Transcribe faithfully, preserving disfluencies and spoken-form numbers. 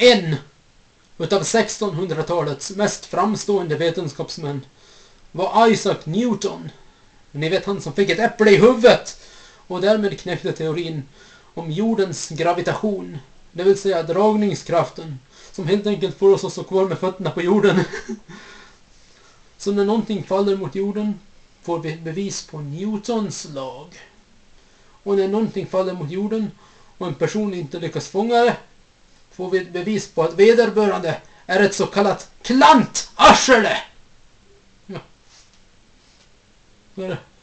en utav sextonhundratalets mest framstående vetenskapsmän var Isaac Newton. Ni vet, han som fick ett äpple i huvudet och därmed knäckte teorin om jordens gravitation, det vill säga dragningskraften, som helt enkelt får oss att stå kvar med fötterna på jorden. Så när någonting faller mot jorden får vi bevis på Newtons lag. Och när någonting faller mot jorden och en person inte lyckas fånga det, får vi bevis på att vederbörande är ett så kallat klantarsle. Ja. Så är det.